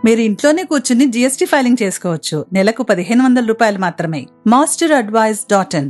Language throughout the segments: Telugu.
మీరు ఇంట్లోనే కూర్చుని జీఎస్టీ ఫైలింగ్ చేసుకోవచ్చు. నెలకు 1500 రూపాయలు మాత్రమే. masteradvice.in.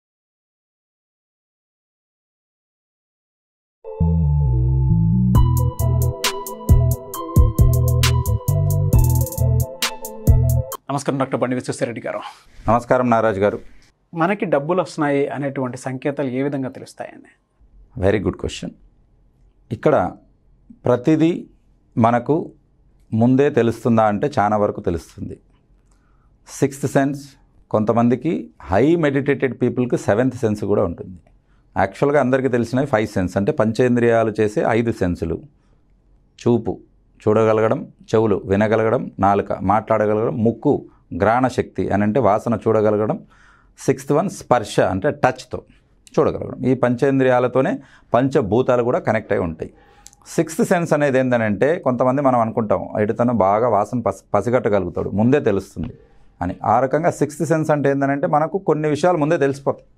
నమస్కారం డాక్టర్ బండి విశ్వేశ్వర రెడ్డి గారు. నమస్కారం నారాజ్ గారు. మనకి డబ్బులు వస్తున్నాయి అనేటువంటి సంకేతాలు ఏ విధంగా తెలుస్తాయండి? Very good question. ఇక్కడ ప్రతిదీ మనకు ముందే తెలుస్తుందా అంటే చాలా వరకు తెలుస్తుంది. సిక్స్త్ సెన్స్, కొంతమందికి హై మెడిటేటెడ్ పీపుల్కి సెవెంత్ సెన్స్ కూడా ఉంటుంది. యాక్చువల్గా అందరికీ తెలిసినవి 5 సెన్స్, అంటే పంచేంద్రియాలు చేసే 5 సెన్సులు: చూపు, చూడగలగడం; చెవులు, వినగలగడం; నాలుక, మాట్లాడగలగడం; ముక్కు, గ్రాణ శక్తి అని అంటే వాసన చూడగలగడం; 6th వన్ స్పర్శ అంటే టచ్తో చూడగలగడం. ఈ పంచేంద్రియాలతోనే పంచభూతాలు కూడా కనెక్ట్ అయి ఉంటాయి. 6th సెన్స్ అనేది ఏంటంటే, కొంతమంది మనం అనుకుంటాం ఎటుతను బాగా వాసన పసిగట్టగలుగుతాడు, ముందే తెలుస్తుంది అని. ఆ రకంగా 6th సెన్స్ అంటే ఏంటంటే మనకు కొన్ని విషయాలు ముందే తెలిసిపోతాయి.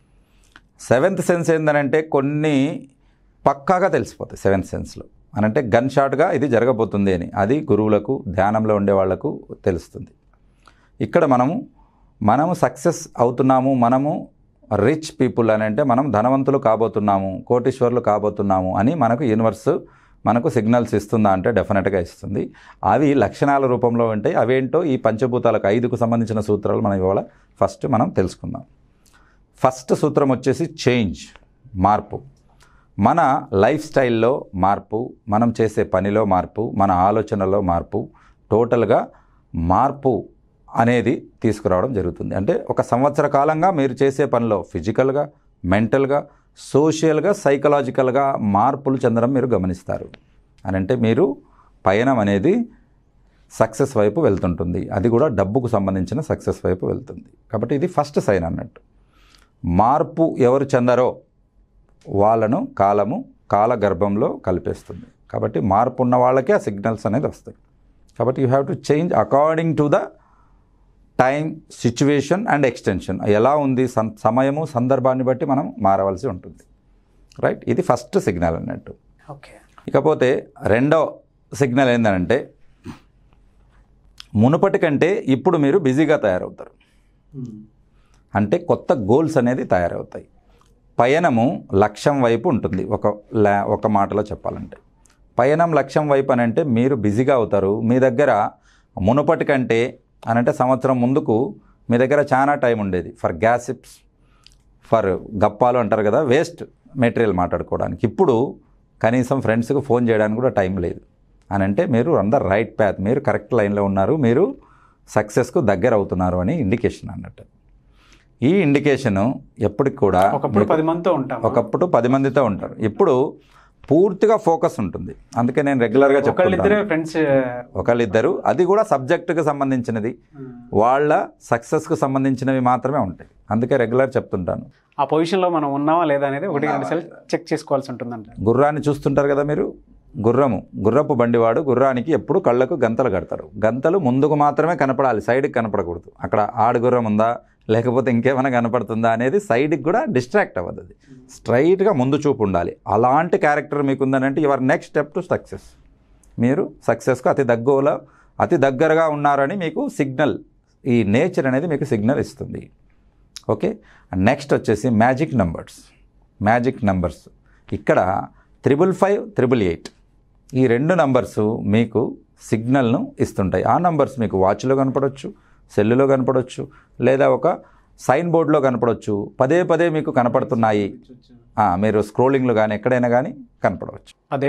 7th సెన్స్ ఏంటంటే కొన్ని పక్కాగా తెలిసిపోతాయి 7th సెన్స్లో. అని అంటే గన్ షాట్గా ఇది జరగబోతుంది అని. అది గురువులకు, ధ్యానంలో ఉండే వాళ్లకు తెలుస్తుంది. ఇక్కడ మనము సక్సెస్ అవుతున్నాము, మనము రిచ్ పీపుల్ అని అంటే మనం ధనవంతులు కాబోతున్నాము, కోటీశ్వరులు కాబోతున్నాము అని మనకు యూనివర్స్ మనకు సిగ్నల్స్ ఇస్తుందా అంటే డెఫినెట్గా ఇస్తుంది. అవి లక్షణాల రూపంలో ఉంటాయి. అవేంటో ఈ పంచభూతాలకు 5కు సంబంధించిన సూత్రాలు మనం ఇవాళ ఫస్ట్ మనం తెలుసుకుందాం. ఫస్ట్ సూత్రం వచ్చేసి చేంజ్, మార్పు. మన లైఫ్ స్టైల్లో మార్పు, మనం చేసే పనిలో మార్పు, మన ఆలోచనలో మార్పు, టోటల్గా మార్పు అనేది తీసుకురావడం జరుగుతుంది. అంటే ఒక సంవత్సర కాలంగా మీరు చేసే పనిలో ఫిజికల్గా, మెంటల్గా, సోషల్గా, సైకలాజికల్గా మార్పులు చెందడం మీరు గమనిస్తారు. అని అంటే మీరు పయనం అనేది సక్సెస్ వైపు వెళ్తుంటుంది. అది కూడా డబ్బుకు సంబంధించిన సక్సెస్ వైపు వెళ్తుంది. కాబట్టి ఇది ఫస్ట్ సైన్ అన్నట్టు. మార్పు ఎవరు చెందరో వాళ్ళను కాలగర్భంలో కలిపేస్తుంది. కాబట్టి మార్పు ఉన్న వాళ్ళకే ఆ సిగ్నల్స్ అనేది వస్తాయి. కాబట్టి you have to change according to the time, situation and extension. ఎలా ఉంది సమయము, సందర్భాన్ని బట్టి మనం మారవలసి ఉంటుంది. రైట్, ఇది ఫస్ట్ సిగ్నల్ అన్నట్టు. ఓకే. ఇకపోతే రెండో సిగ్నల్ ఏంటంటే, మునుపటి కంటే ఇప్పుడు మీరు బిజీగా తయారవుతారు. అంటే కొత్త గోల్స్ అనేది తయారవుతాయి. పయనము లక్ష్యం వైపు ఉంటుంది. ఒక మాటలో చెప్పాలంటే పయనం లక్ష్యం వైపు అని అంటే మీరు బిజీగా అవుతారు. మీ దగ్గర మునుపటి కంటే అని అంటే సంవత్సరం ముందుకు మీ దగ్గర చాలా టైం ఉండేది ఫర్ గ్యాసిప్స్, ఫర్ గప్పాలు అంటారు కదా, వేస్ట్ మెటీరియల్ మాట్లాడుకోవడానికి. ఇప్పుడు కనీసం ఫ్రెండ్స్కి ఫోన్ చేయడానికి కూడా టైం లేదు. అని అంటే మీరు అందరు రైట్ ప్యాత్, మీరు కరెక్ట్ లైన్లో ఉన్నారు, మీరు సక్సెస్కు దగ్గర అవుతున్నారు అని ఇండికేషన్ అన్నట్టు. ఈ ఇండికేషను ఎప్పటికి కూడా ఒకప్పుడు 10 మందితో ఉంటారు. ఇప్పుడు పూర్తిగా ఫోకస్ ఉంటుంది. అందుకే నేను రెగ్యులర్గా ఒకళ్ళిద్దరు, అది కూడా సబ్జెక్టుకు సంబంధించినది, వాళ్ళ సక్సెస్కు సంబంధించినవి మాత్రమే ఉంటాయి. అందుకే రెగ్యులర్ చెప్తుంటాను. ఆ పొజిషన్లో మనం ఉన్నామా లేదా అనేది 1-2 సార్లు చెక్ చేసుకోవాల్సి ఉంటుందంట. గుర్రాన్ని చూస్తుంటారు కదా మీరు, గుర్రపు బండివాడు గుర్రానికి ఎప్పుడు కళ్ళకు గంతలు కడతారు. గంతలు ముందుకు మాత్రమే కనపడాలి, సైడ్కి కనపడకూడదు. అక్కడ ఆడుగుర్రం ఉందా లేకపోతే ఇంకేమైనా కనపడుతుందా అనేది సైడ్కి కూడా డిస్ట్రాక్ట్ అవ్వదు. అది స్ట్రైట్గా ముందు చూపు ఉండాలి. అలాంటి క్యారెక్టర్ మీకు ఉందనంటే your next step to success. మీరు సక్సెస్కు అతి దగ్గరగా ఉన్నారని మీకు సిగ్నల్, ఈ నేచర్ అనేది మీకు సిగ్నల్ ఇస్తుంది. ఓకే. నెక్స్ట్ వచ్చేసి మ్యాజిక్ నంబర్స్. ఇక్కడ 555, 888 ఈ 2 నంబర్స్ మీకు సిగ్నల్ను ఇస్తుంటాయి. ఆ నంబర్స్ మీకు వాచ్లో కనపడవచ్చు, సెల్లులో కనపడవచ్చు, లేదా ఒక సైన్ బోర్డులో కనపడవచ్చు. పదే మీకు కనపడుతున్నాయి. మీరు స్క్రోలింగ్లో కానీ ఎక్కడైనా కానీ కనపడవచ్చు.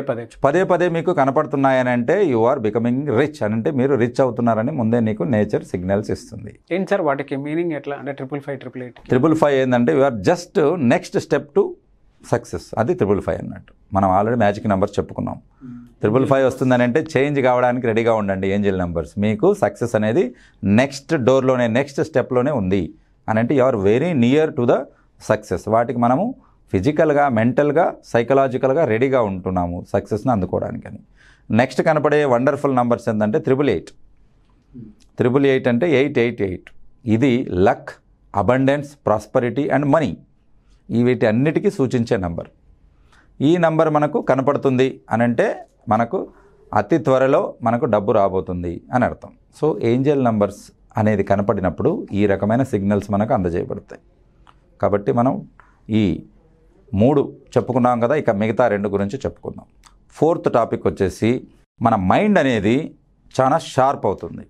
పదే మీకు కనపడుతున్నాయి అని అంటే యు ఆర్ బికమింగ్ రిచ్ అని అంటే మీరు రిచ్ అవుతున్నారని ముందే నీకు నేచర్ సిగ్నల్స్ ఇస్తుంది. ఏంటి సార్ వాటికి మీనింగ్ ఎట్లా? అంటే 555, 888 555 ఏంటంటే you are just next step to success. అది 555 అన్నట్టు. మనం ఆల్రెడీ మ్యాజిక్ నెంబర్స్ చెప్పుకున్నాం. 555 వస్తుందని అంటే చేంజ్ కావడానికి రెడీగా ఉండండి. ఏంజల్ నెంబర్స్ మీకు సక్సెస్ అనేది నెక్స్ట్ డోర్లోనే, నెక్స్ట్ స్టెప్లోనే ఉంది అని అంటే you are very near to the success. వాటికి మనము ఫిజికల్గా, మెంటల్గా, సైకలాజికల్గా రెడీగా ఉంటున్నాము సక్సెస్ని అందుకోవడానికి అని. నెక్స్ట్ కనపడే వండర్ఫుల్ నెంబర్స్ ఏంటంటే 888 అంటే 888. ఇది luck, abundance, prosperity and money, వీటి అన్నిటికీ సూచించే నంబర్. ఈ నంబర్ మనకు కనపడుతుంది అని అంటే మనకు అతి త్వరలో మనకు డబ్బు రాబోతుంది అని అర్థం. సో ఏంజల్ నంబర్స్ అనేది కనపడినప్పుడు ఈ రకమైన సిగ్నల్స్ మనకు అందజేయబడతాయి. కాబట్టి మనం ఈ 3 చెప్పుకున్నాం కదా, ఇక మిగతా 2 గురించి చెప్పుకుందాం. 4th టాపిక్ వచ్చేసి మన మైండ్ అనేది చాలా షార్ప్ అవుతుంది.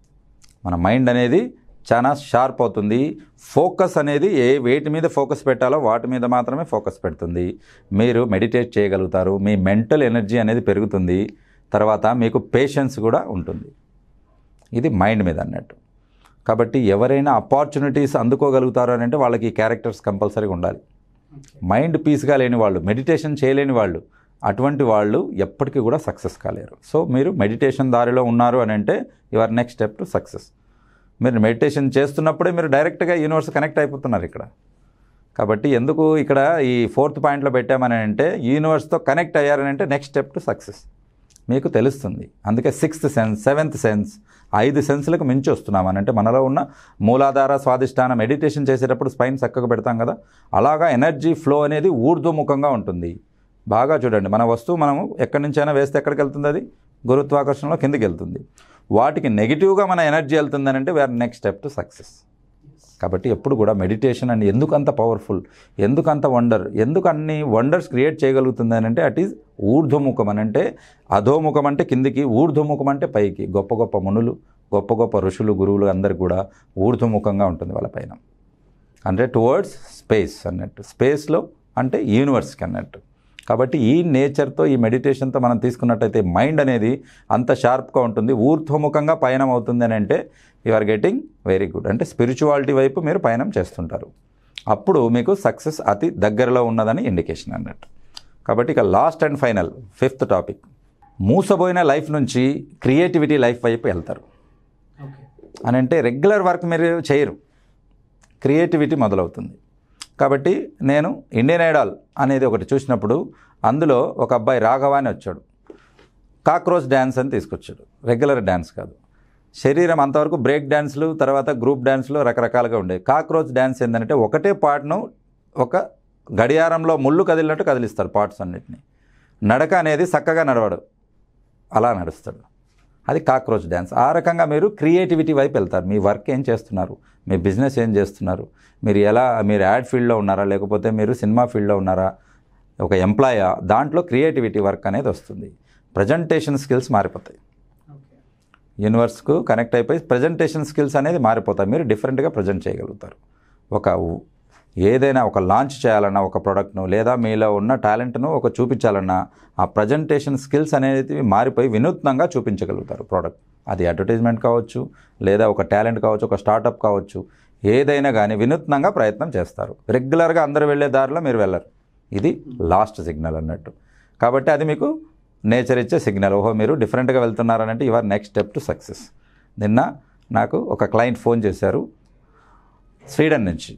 మన మైండ్ అనేది చాలా షార్ప్ అవుతుంది. ఫోకస్ అనేది వేటి మీద ఫోకస్ పెట్టాలో వాటి మీద మాత్రమే ఫోకస్ పెడుతుంది. మీరు మెడిటేట్ చేయగలుగుతారు. మీ మెంటల్ ఎనర్జీ అనేది పెరుగుతుంది. తర్వాత మీకు పేషెన్స్ కూడా ఉంటుంది. ఇది మైండ్ మీద అన్నట్టు. కాబట్టి ఎవరైనా ఆపర్చునిటీస్ అందుకోగలుగుతారు అని అంటే వాళ్ళకి ఈ క్యారెక్టర్స్ కంపల్సరీగా ఉండాలి. మైండ్ పీస్గా లేని వాళ్ళు, మెడిటేషన్ చేయలేని వాళ్ళు, అటువంటి వాళ్ళు ఎప్పటికీ కూడా సక్సెస్ కాలేరు. సో మీరు మెడిటేషన్ దారిలో ఉన్నారు అని అంటే your next step to success. మీరు మెడిటేషన్ చేస్తున్నప్పుడే మీరు డైరెక్ట్గా యూనివర్స్ కనెక్ట్ అయిపోతున్నారు ఇక్కడ. కాబట్టి ఎందుకు ఇక్కడ ఈ 4th పాయింట్లో పెట్టామని అంటే యూనివర్స్తో కనెక్ట్ అయ్యారని అంటే నెక్స్ట్ స్టెప్ టు సక్సెస్ మీకు తెలుస్తుంది. అందుకే 6th సెన్స్, 7th సెన్స్, 5 సెన్స్లకు మించి వస్తున్నామని అంటే మనలో ఉన్న మూలాధార స్వాధిష్టాన మెడిటేషన్ చేసేటప్పుడు స్పైన్ చక్కగా పెడతాం కదా, అలాగా ఎనర్జీ ఫ్లో అనేది ఊర్ధ్వముఖంగా ఉంటుంది. బాగా చూడండి, మన వస్తువు మనము ఎక్కడి నుంచైనా వేస్తే ఎక్కడికి వెళ్తుంది, అది గురుత్వాకర్షణలో కిందికి వెళ్తుంది. వాటికి నెగిటివ్గా మన ఎనర్జీ వెళ్తుందని అంటే we're next step to success. కాబట్టి ఎప్పుడు కూడా మెడిటేషన్ అండ్ ఎందుకు అంత పవర్ఫుల్, ఎందుకు అంత వండర్, ఎందుకు అన్ని వండర్స్ క్రియేట్ చేయగలుగుతుంది అని అంటే అట్ ఈజ్ ఊర్ధ్వముఖం అని అంటే, అధోముఖం అంటే కిందికి, ఊర్ధ్వముఖం అంటే పైకి. గొప్ప గొప్ప మునులు, గొప్ప గొప్ప ఋషులు, గురువులు అందరు కూడా ఊర్ధ్వముఖంగా ఉంటుంది వాళ్ళ పైన. అంటే టువర్డ్స్ స్పేస్ అన్నట్టు, స్పేస్లో అంటే యూనివర్స్కి అన్నట్టు. కాబట్టి ఈ నేచర్తో, ఈ మెడిటేషన్తో మనం తీసుకున్నట్టయితే మైండ్ అనేది అంత షార్ప్గా ఉంటుంది, ఊర్ధ్వముఖంగా పయనం అవుతుంది అని అంటే you are getting very good. అంటే స్పిరిచువాలిటీ వైపు మీరు పయనం చేస్తుంటారు. అప్పుడు మీకు సక్సెస్ అతి దగ్గరలో ఉన్నదని ఇండికేషన్ అన్నట్టు. కాబట్టి ఇక last and final 5th topic, మూసబోయిన లైఫ్ నుంచి క్రియేటివిటీ లైఫ్ వైపు వెళ్తారు అని అంటే రెగ్యులర్ వర్క్ మీరు చేయరు, క్రియేటివిటీ మొదలవుతుంది. కాబట్టి నేను ఇండియన్ ఐడల్ అనేది ఒకటి చూసినప్పుడు అందులో ఒక అబ్బాయి రాఘవ అని వచ్చాడు, కాక్రోచ్ డ్యాన్స్ అని తీసుకొచ్చాడు. రెగ్యులర్ డ్యాన్స్ కాదు, శరీరం అంతవరకు బ్రేక్ డ్యాన్స్లు, తర్వాత గ్రూప్ డ్యాన్స్లు రకరకాలుగా ఉండేవి. కాక్రోచ్ డ్యాన్స్ ఏంటంటే ఒకటే పార్ట్ను ఒక గడియారంలో ముళ్ళు కదిలినట్టు కదిలిస్తారు పార్ట్స్ అన్నిటిని. నడక అనేది చక్కగా నడవడు, అలా నడుస్తాడు. అది కాక్రోచ్ డ్యాన్స్. ఆ రకంగా మీరు క్రియేటివిటీ వైపు వెళ్తారు. మీ వర్క్ ఏం చేస్తున్నారు, మీ బిజినెస్ ఏం చేస్తున్నారు, మీరు యాడ్ ఫీల్డ్లో ఉన్నారా, లేకపోతే మీరు సినిమా ఫీల్డ్లో ఉన్నారా, ఒక ఎంప్లాయా, దాంట్లో క్రియేటివిటీ వర్క్ అనేది వస్తుంది. ప్రజెంటేషన్ స్కిల్స్ మారిపోతాయి. యూనివర్స్కు కనెక్ట్ అయిపోయి ప్రజెంటేషన్ స్కిల్స్ అనేది మారిపోతాయి. మీరు డిఫరెంట్గా ప్రజెంట్ చేయగలుగుతారు. ఏదైనా ఒక లాంచ్ చేయాలన్నా ఒక ప్రోడక్ట్ను, లేదా మీలో ఉన్న టాలెంట్ను చూపించాలన్నా ఆ ప్రజెంటేషన్ స్కిల్స్ అనేది మారిపోయి వినూత్నంగా చూపించగలుగుతారు ప్రోడక్ట్. అది అడ్వర్టైజ్మెంట్ కావచ్చు, లేదా ఒక టాలెంట్ కావచ్చు, ఒక స్టార్టప్ కావచ్చు, ఏదైనా కానీ వినూత్నంగా ప్రయత్నం చేస్తారు. రెగ్యులర్గా అందరూ వెళ్ళే దారిలో మీరు వెళ్ళరు. ఇది లాస్ట్ సిగ్నల్ అన్నట్టు. కాబట్టి అది మీకు నేచర్ ఇచ్చే సిగ్నల్. ఓహో మీరు డిఫరెంట్గా వెళ్తున్నారనంటే your next step to success. నిన్న నాకు ఒక క్లయింట్ ఫోన్ చేశారు స్వీడన్ నుంచి.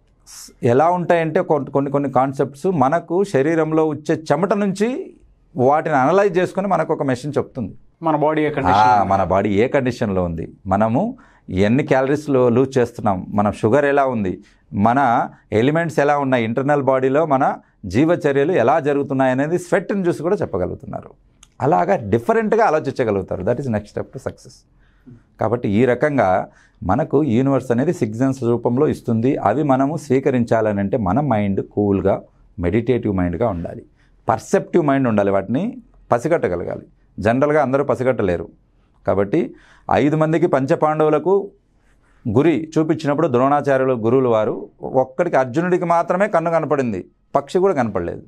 ఎలా ఉంటాయంటే కొన్ని కాన్సెప్ట్స్ మనకు శరీరంలో వచ్చే చెమట నుంచి వాటిని అనలైజ్ చేసుకొని మనకు ఒక మెషిన్ చెప్తుంది మన బాడీ ఏ కండిషన్లో ఉంది, మనము ఎన్ని క్యాలరీస్లో లూజ్ చేస్తున్నాం, మన షుగర్ ఎలా ఉంది, మన ఎలిమెంట్స్ ఎలా ఉన్నాయి, ఇంటర్నల్ బాడీలో మన జీవచర్యలు ఎలా జరుగుతున్నాయి అనేది స్వెట్ని చూసి కూడా చెప్పగలుగుతున్నారు. అలాగా డిఫరెంట్గా ఆలోచించగలుగుతారు. That is next step to success. కాబట్టి ఈ రకంగా మనకు యూనివర్స్ అనేది సిగ్నల్స్ రూపంలో ఇస్తుంది. అవి మనము స్వీకరించాలని అంటే మన మైండ్ కూల్గా, మెడిటేటివ్ మైండ్గా ఉండాలి, పర్సెప్టివ్ మైండ్ ఉండాలి, వాటిని పసిగట్టగలగాలి. జనరల్గా అందరూ పసిగట్టలేరు. కాబట్టి 5 మందికి పంచపాండవులకు గురి చూపించినప్పుడు ద్రోణాచార్యులు గురువులు వారు ఒక్కడికి అర్జునుడికి మాత్రమే కన్ను కనపడింది, పక్షి కూడా కనపడలేదు.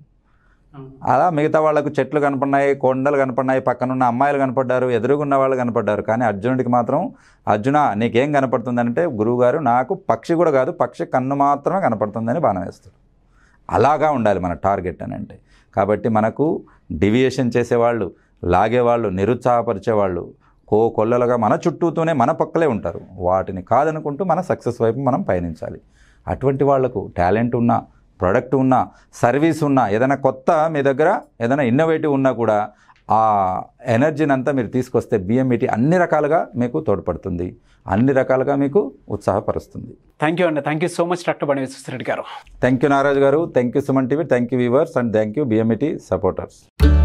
అలా మిగతా వాళ్ళకు చెట్లు కనపడినాయి, కొండలు కనపడినాయి, పక్కనున్న అమ్మాయిలు కనపడ్డారు, ఎదురుగున్న వాళ్ళు కనపడ్డారు. కానీ అర్జునుడికి మాత్రం అర్జున నీకేం కనపడుతుందంటే గురువుగారు నాకు పక్షి కూడా కాదు, పక్షి కన్ను మాత్రమే కనపడుతుందని బాణం వేస్తారు. అలాగా ఉండాలి మన టార్గెట్ అని అంటే. కాబట్టి మనకు డివియేషన్ చేసేవాళ్ళు, లాగేవాళ్ళు, నిరుత్సాహపరిచేవాళ్ళు కొల్లలుగా మన చుట్టూతోనే మన పక్కలే ఉంటారు. వాటిని కాదనుకుంటూ మన సక్సెస్ వైపు మనం పయనించాలి. అటువంటి వాళ్లకు టాలెంట్ ఉన్నా, ప్రోడక్ట్ ఉన్నా, సర్వీస్ ఉన్నా, ఏదైనా కొత్త మీ దగ్గర ఏదైనా ఇన్నోవేటివ్ ఉన్నా కూడా ఆ ఎనర్జీని అంతా మీరు తీసుకొస్తే బిఎంఈటీ అన్ని రకాలుగా మీకు తోడ్పడుతుంది, అన్ని రకాలుగా మీకు ఉత్సాహపరుస్తుంది. థ్యాంక్ యూ అండి. Thank you so much doctor Bandi Vishweshwara Reddy గారు. థ్యాంక్ యూ నారాజ్ గారు. Thank you Suman TV. Thank you viewers and thank you BMET supporters.